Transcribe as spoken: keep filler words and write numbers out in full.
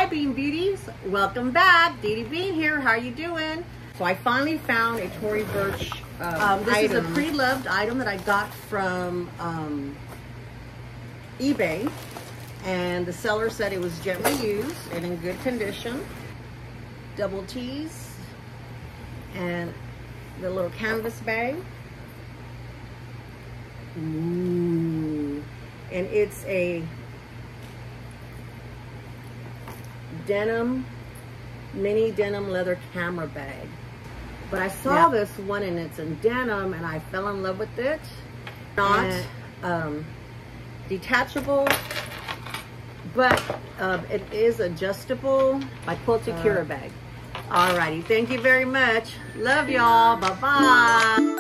Hi Bean Beauties, welcome back. Dee Dee Bean here, how are you doing? So I finally found a Tory Burch um, um, This item. is a pre-loved item that I got from um, eBay, and the seller said it was gently used and in good condition. Double T's and the little canvas bag. Ooh. And it's a denim, mini denim leather camera bag. But I saw yeah. this one and it's in denim and I fell in love with it. Not and, um, detachable, but uh, it is adjustable. My quilted uh, cura bag. Alrighty, thank you very much. Love y'all. Bye-bye.